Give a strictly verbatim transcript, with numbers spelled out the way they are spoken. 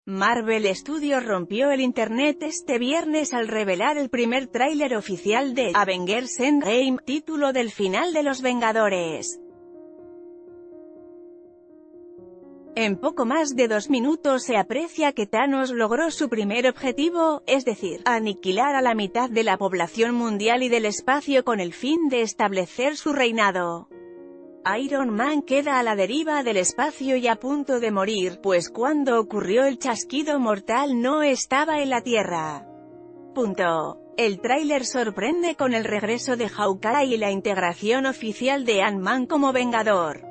Marvel Studios rompió el internet este viernes al revelar el primer tráiler oficial de Avengers Endgame, título del final de Los Vengadores. En poco más de dos minutos se aprecia que Thanos logró su primer objetivo, es decir, aniquilar a la mitad de la población mundial y del espacio con el fin de establecer su reinado. Iron Man queda a la deriva del espacio y a punto de morir, pues cuando ocurrió el chasquido mortal no estaba en la Tierra. Punto. El tráiler sorprende con el regreso de Hawkeye y la integración oficial de Ant-Man como Vengador.